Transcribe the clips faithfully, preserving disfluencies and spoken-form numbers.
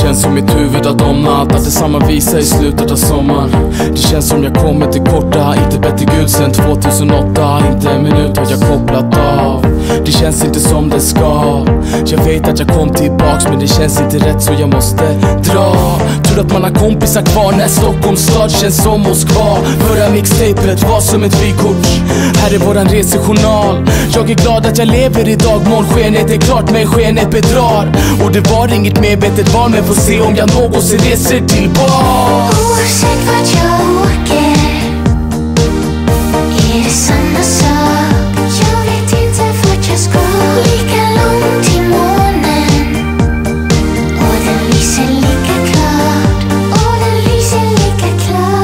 känns som mitt huvud har domnat, att det samma visar i slutet av sommaren. Det känns som jag kommer till korta, inte bättre Gud sen tvåtusenåtta. Inte en minut har jag kopplat av, det känns inte som det ska. Jag vet att jag kom tillbaks men det känns inte rätt så jag måste dra. Tror att man har kompisar kvar när Stockholms stad känns som Moskva. Förra mixtapet var som ett vykort, här är våran resejournal. Jag är glad att jag lever idag, månskenet är klart men skenet bedrar. Och det var inget medvetet val men får se om jag någonsin reser tillbaka. Oavsett vart jag åker är det samma sak. Jag vet inte vart jag ska. Lika långt till månen och den lyser lika klart. Och den lyser lika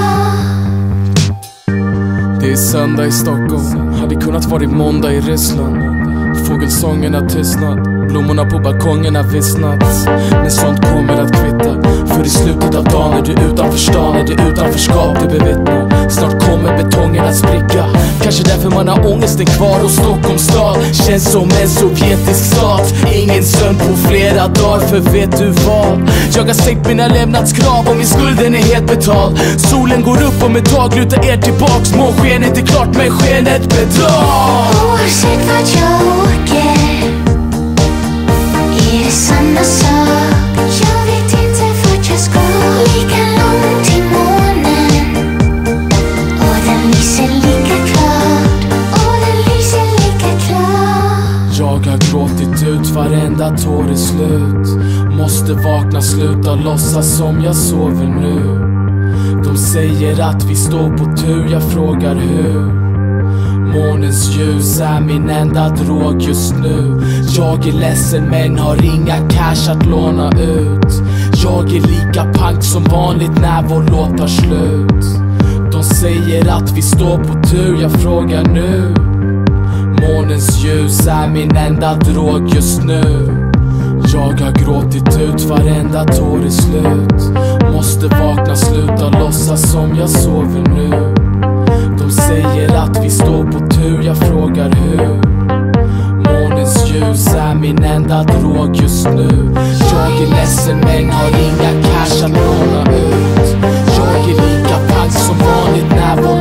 klart. Det är söndag i Stockholm, hade kunnat vara måndag i Ryssland. Fågelsången har tystnat, blommorna på balkongen har vissnat. Men sånt kommer att kvitta, för i slutet av dagen är du utanför stan, är det utanförskap du bevittnar. Snart kommer betongen att spricka, kanske därför man har ångesten kvar. Och Stockholms stad känns som en sovjetisk stat. Ingen sömn på flera dagar, för vet du vad? Jag har sänkt mina lämnadskrav och min skulden är helt betald. Solen går upp om ett tag, lutar er tillbaks. Månskenet är klart men skenet bedrar. Oavsett vart jag åker är det samma sak. Jag vet inte vart jag ska. Lika långt till månen och den lyser lika klart. Och den lyser lika klart. Jag har gråtit ut, varenda tår är slut. Måste vakna, sluta låtsas som jag sover nu. De säger att vi står på tur, jag frågar hur. Månens ljus är min enda drog just nu. Jag är ledsen men har inga cash att låna ut. Jag är lika pank som vanligt när vår låt tar slut. De säger att vi står på tur, jag frågar nu. Månens ljus är min enda drog just nu. Jag har gråtit ut, varenda tår är slut. Måste vakna, sluta låtsas som jag sover nu. De säger att vi står på tur, jag frågar hur. Månens ljus är min enda drog just nu. Jag är ledsen men har inga cash att låna ut. Jag är lika pank som vanligt när vår